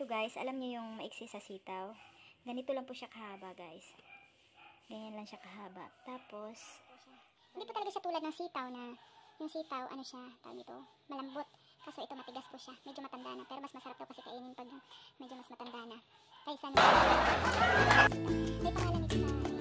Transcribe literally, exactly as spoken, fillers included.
guys, alam niyo yung maiksi sa sitaw. Ganito lang po siya kahaba guys. Ganyan lang siya kahaba. Tapos, hindi po talaga siya tulad ng sitaw na, yung sitaw, ano siya, tawag ito, malambot. Kaso ito matigas po siya, medyo matanda na. Pero mas masarap daw kasi kainin pag medyo mas matanda na. Kaysa na, may pangalan ito sa